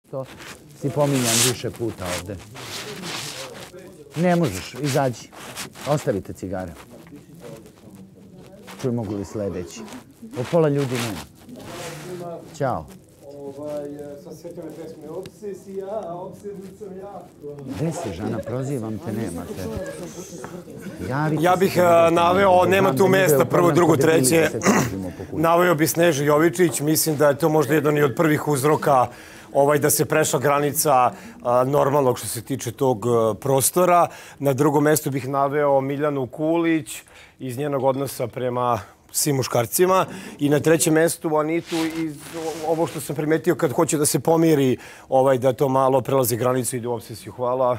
To si pominjam više puta ovde. Ne možeš, izađi. Ostavite cigare. Čuj, mogu li sledeći? O pola ljudi nema. Ćao. Sa svetove pesme Obsesija, obsednut sam ja. Gde si, Žana? Prozivam te, nema te. Ja bih naveo, nema tu mesta, prvo, drugo, treće. Naveo bi Sneža Jovičić. Mislim da je to možda jedan i od prvih uzroka da se prešla granica normalnog što se tiče tog prostora. Na drugom mestu bih naveo Miljanu Kulić iz njenog odnosa prema svim muškarcima. I na trećem mestu Anitu iz ovo što sam primetio kad hoće da se pomiri, da to malo prelazi granicu i ide u obsesiju. Hvala.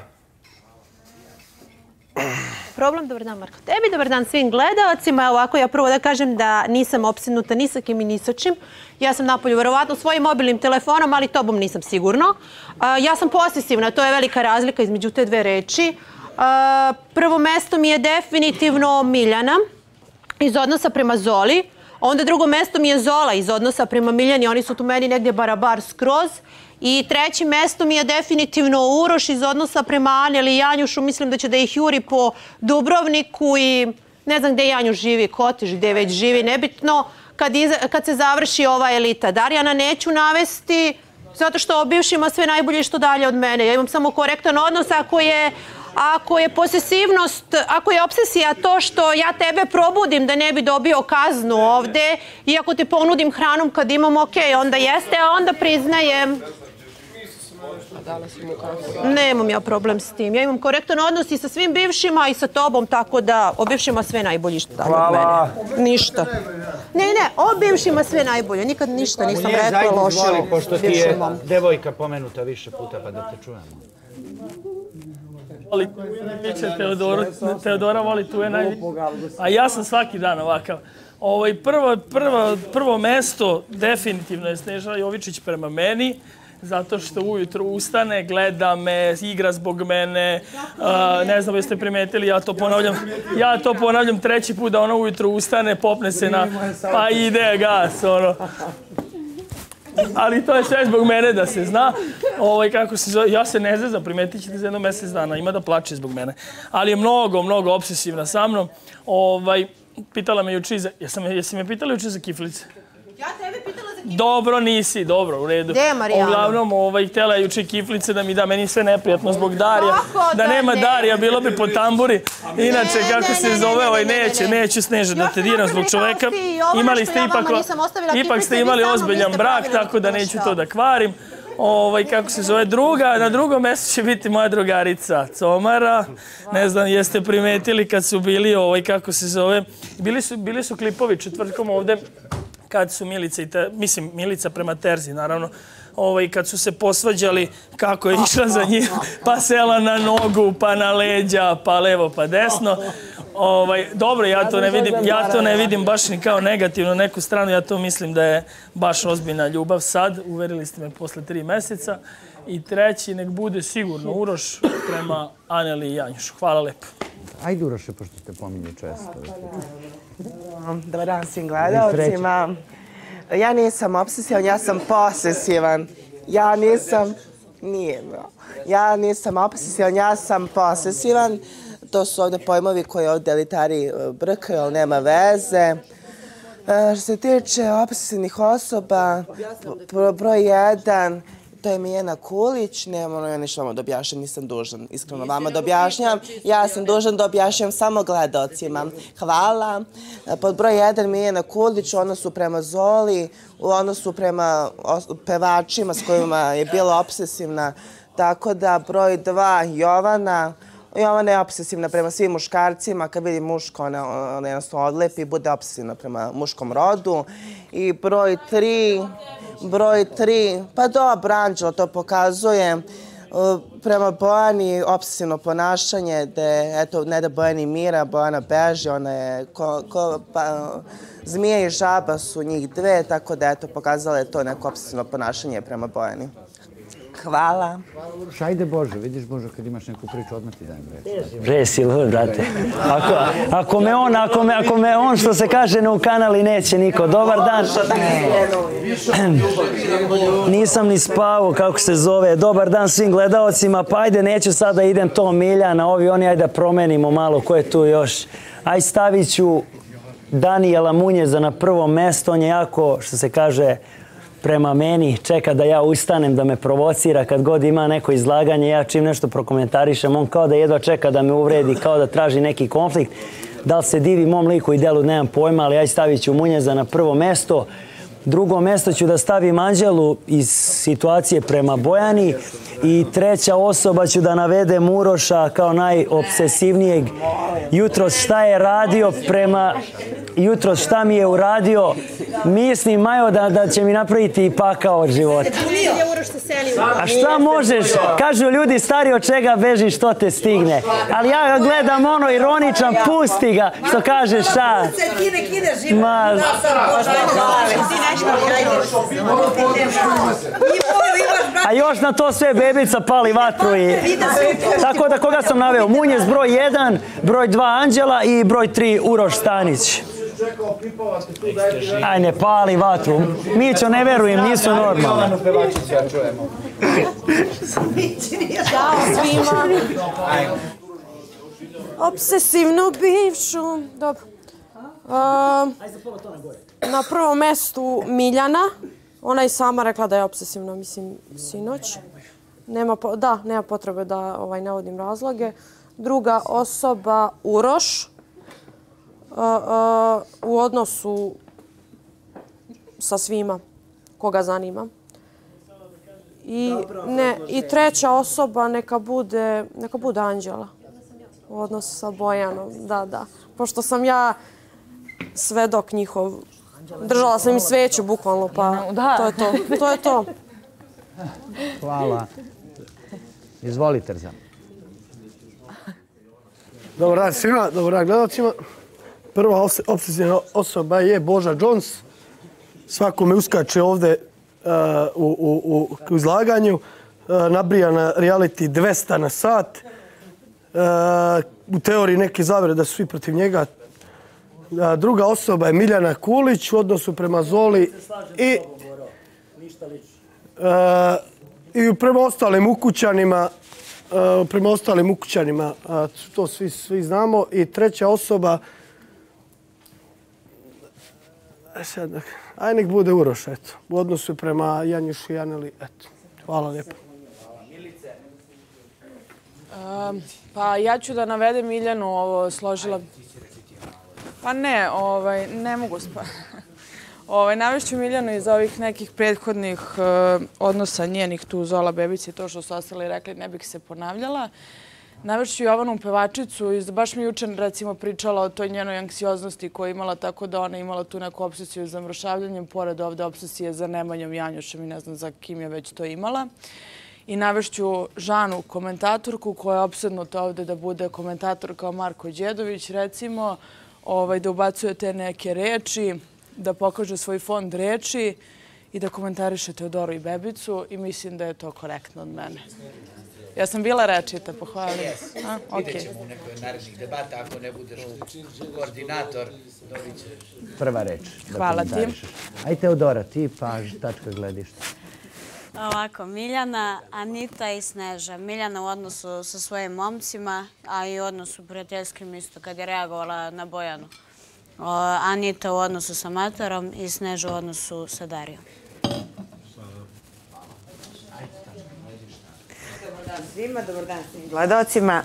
Problem, dobar dan Marko tebi, dobar dan svim gledalcima. Ovako ja prvo da kažem da nisam opsednuta ni sa kim i ni sa čim. Ja sam napolju verovatno svojim mobilnim telefonom, ali tobom nisam sigurno. Ja sam posesivna, to je velika razlika između te dve reči. Prvo mesto mi je definitivno Miljana iz odnosa prema Zoli. Onda drugo mesto mi je Zola iz odnosa prema Miljani. Oni su tu meni negdje barabar skroz. I treće mesto mi je definitivno Uroš iz odnosa prema Aneli i Janjušu. Mislim da će da ih juri po Dubrovniku i ne znam gde Janjuš živi, Kotež, gde već živi, nebitno. Kad se završi ova elita. Darjana neću navesti zato što o bivšima sve najbolje što dalje od mene. Ja imam samo korektan odnos ako je posesivnost, ako je obsesija to što ja tebe probudim da ne bi dobio kaznu ovde i ako te ponudim hranom kad imam onda jeste, a onda priznajem. Nemam ja problem s tim. Ja imam korektan odnos i sa svim bivšima i sa tobom, tako da o bivšima sve najbolje što dalje od mene. Ništa. Ne, o bivšima sve najbolje. Nikad ništa nisam rekla loše o bivšima. Pošto ti je devojka pomenuta više puta, pa da te čujemo. Teodora voli tu je najviše. A ja sam svaki dan ovakav. Prvo mesto definitivno je Sneža Jovičić prema meni, zato što ujutru ustane, gleda me, igra zbog mene. Ne znam jeste primetili, ja to ponavljam treći put da ona ujutru ustane, popne se pa ide gas, ono. Ali to je sve zbog mene da se zna. Kako se zove, ja se ne zezam, primetit ćete za jedno mesec dana. Ima da plače zbog mene. Ali je mnogo obsesivna sa mnom. Pitala me juče, jesi me pitali juče za kiflice? Ja tebe pitala za kiflice. Dobro, nisi, dobro, u redu. Gde je Marijana? Uglavnom, htjela je juče kiflice da mi da, meni sve neprijatno zbog Darija. Da nema Darija, bilo bi po tamburi. Inače, kako se zove, neću Sneža da te diram zbog čoveka. Imali ste ipak ste imali ozbiljan brak, tako da neću to da kvarim. Kako se zove, na drugom mjestu će biti moja drugarica Comara. Ne znam, jeste primetili kad su bili, kako se zove, bili su klipovi četvrtkom ovde, kad su Milica prema Terzi, naravno, kad su se posvađali kako je išla za njih, pa sela na nogu, pa na leđa, pa levo, pa desno. Dobro, ja to ne vidim baš ni kao negativno neku stranu, ja to mislim da je baš ozbiljna ljubav sad, uverili ste me posle 3 meseca. I treći, nek bude sigurno Uroš prema Aneli i Janjušu. Hvala lepo. Ajde Uroše, pošto ste pominjali često. Dobar dan svim gledalcima. Ja nisam obsesivan, ja sam posesivan. Ja nisam obsesivan, ja sam posesivan. To su ovdje pojmovi koje ovdje elitari brkaju, ali nema veze. Što se tiče obsesivnih osoba, broj 1, to je Miljana Kulić. Nemam ja ništa vama da objašnjam, nisam dužan iskreno vama da objašnjam. Ja sam dužan da objašnjam samo gledalcima. Hvala. Pod broj 1 Miljana Kulić u odnosu prema Zoli, u odnosu prema pevačima s kojima je bila obsesivna. Tako da broj 2 Jovana. Jovana je obsesivna prema svim muškarcima. Kad vidi muško, ona jednostavno odlepi i bude obsesivna prema muškom rodu. I broj 3, pa dobro, Anđelo to pokazuje. Prema Bojani obsesivno ponašanje, eto, ne da Bojani mira, Bojana beži, ona je, zmija i žaba su njih dve, tako da eto, pokazala je to neko obsesivno ponašanje prema Bojani. Hvala. Ajde Bože, vidiš Bože, kad imaš neku priču, odmah ti dajem reč. Resi, brate. Ako me on, što se kaže, ne ukanali, neće niko. Dobar dan. Nisam ni spavao, kako se zove. Dobar dan svim gledaocima. Pa ajde, neću sada idem to Miljana, ovi oni, ajde da promenimo malo. Ko je tu još? Aj stavit ću Danijela Munjeza na prvo mesto. On je jako, što se kaže, prema meni, čeka da ja ustanem, da me provocira. Kad god ima neko izlaganje, ja čim nešto prokomentarišem, on kao da jedva čeka da me uvredi, kao da traži neki konflikt. Da li se divi mom liku i delu, nemam pojma, ali ja stavit ću Munjeza na prvo mesto. Drugo mesto ću da stavim Anđelu iz situacije prema Bojani. I treća osoba ću da navedem Uroša kao najobsesivnijeg. Jutros šta je radio prema... Jutros šta mi je uradio, mislim, Majo, da će mi napraviti pakao od života. A šta možeš? Kažu ljudi, stari, od čega bežiš, što te stigne. Ali ja ga gledam ono ironičan, pusti ga, što kažeš šta. Ma... A još na to sve bebica pali vatru i... Tako da koga sam naveo? Munjez broj 1, broj 2 Anđela i broj 3 Uroš Stanić. Aj, ne pali vatru. Mićo, ne verujem, nisu normalni. Ćao svima. Obsesivnu bivšu. Dobro. Na prvom mestu Miljana. Ona je sama rekla da je obsesivna, mislim, sinoć. Nema potrebe da navodim razloge. Druga osoba Uroš. U odnosu sa svima koga zanima. I treća osoba neka bude Anđela. U odnosu sa Bojanom, da. Pošto sam ja svedok njihov. Držala sam im sveću, bukvalno, pa to je to. Hvala. Izvoli, Trzan. Dobar dan svima, dobar dan gledalcima. Prva obsesivna osoba je Boža Jones. Svako me uskače ovde u izlaganju. Nabrija na reality 200 na sat. U teoriji neke zavere da su svi protiv njega. Druga osoba je Miljana Kulić u odnosu prema Zoli i prema ostalim ukućanima. To svi znamo. I treća osoba, aj nek bude Uroš, eto. U odnosu prema Janjuši i Janeli, eto. Hvala lijepo. Pa ja ću da navedem Miljanu, ovo složila... Pa ne mogu navešću Miljanu iz ovih nekih prethodnih odnosa njenih tu Zola Bebić i to što su ostali rekli, ne bih se ponavljala. Navešću Jovanu pevačicu i baš mi jučer recimo pričala o toj njenoj anksioznosti koju je imala, tako da ona imala tu neku obsesiju za mršavljanjem, pored ovde obsesije za Nemanjom Janjušem i ne znam za kim je već to imala. I navešću Žanu, komentatorku koja je opsednuta ovde da bude komentator kao Marko Đedović, recimo, da ubacuje te neke reči, da pokaže svoj fond reči i da komentariše Teodoru i Bebicu i mislim da je to korektno od mene. Ja sam bila rečita, pohvalim. Vidjet ćemo u nekoj narednih debata, ako ne budeš koordinator, dobit ćeš. Prva reč. Hvala ti. Aj Teodora, ti paž, tačka gledišta. Ovako, Miljana, Anita i Sneža. Miljana u odnosu sa svojim momcima, a i u odnosu prijateljskim isto, kad je reagovala na Bojanu. Anita u odnosu sa Matarom i Sneža u odnosu sa Darijom. Dobar dan svima, dobar dan svim gledalcima.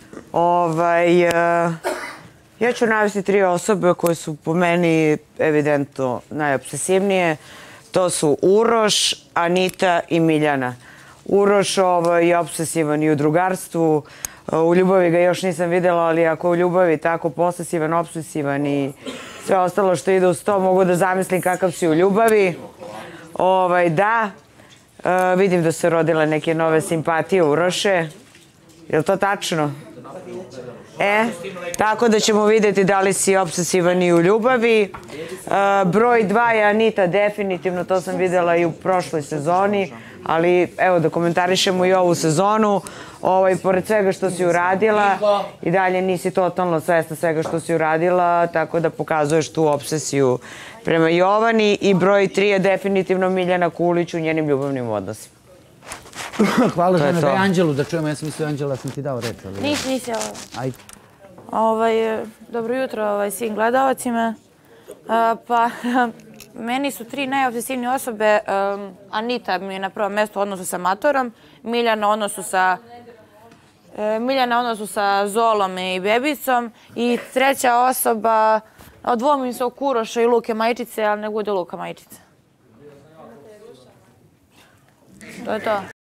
Ja ću navesti 3 osobe koje su po meni evidentno najobsesivnije. To su Uroš, Anita i Miljana. Uroš je obsesivan i u drugarstvu. U ljubavi ga još nisam vidjela, ali ako u ljubavi tako posesivan, obsesivan i sve ostalo što ide uz to, mogu da zamislim kakav si u ljubavi. Da, vidim da su rodile neke nove simpatije Uroše. Je li to tačno? Tako da ćemo vidjeti da li si obsesivan i u ljubavi. Broj 2 je Anita, definitivno, to sam vidjela i u prošloj sezoni. Ali evo da komentarišemo i ovu sezonu. Pored svega što si uradila, i dalje nisi totalno svesna svega što si uradila, tako da pokazuješ tu obsesiju prema Jovani. I broj 3 je definitivno Miljana Kulić u njenim ljubavnim odnosima. Hvala žena, daj Anđelu da čujemo, ja sam mislio Anđela, sam ti dao reč. Nisi. Ajde. Dobro jutro svim gledalcima. Pa, meni su 3 najobsesivnije osobe. Anita mi je na prvom mjestu u odnosu sa Matorom, Miljana u odnosu sa Zolom i Bebicom i treća osoba, odvomim se oko Uroša i Luke Majčice, ali ne bude Luka Majčice. To je to.